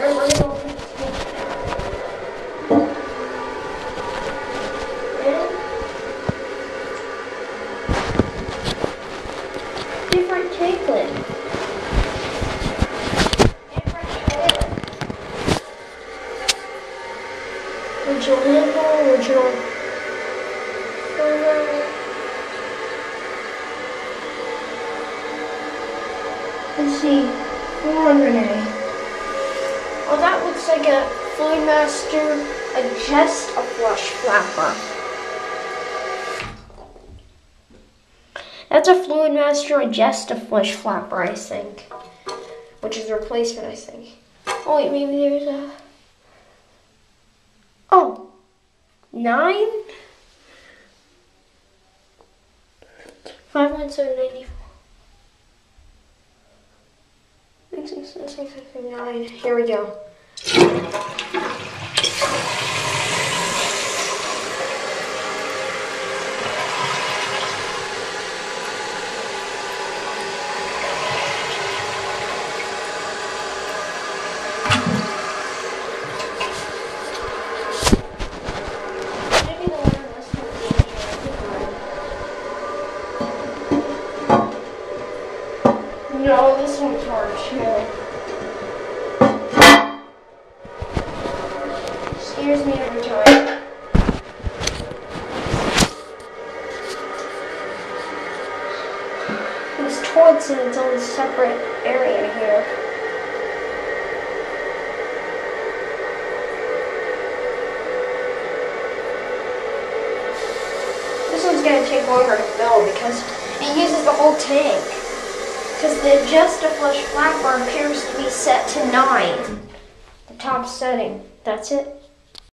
we're gonna open this thing. Different tapelet. Original handle, original. Let's see, 400A. Oh, that looks like a Fluidmaster Adjust a Flush Flapper. That's a Fluidmaster Adjust a Flush Flapper, I think. Which is a replacement, I think. Oh wait, maybe there's a... Oh, 9? 51794. 669. Here we go. No, this one's hard too. Scares me every time. This towards in its own separate area here. This one's gonna take longer to fill because it uses the whole tank. Because the Adjust a Flush Flapper appears to be set to 9. The top setting. That's it.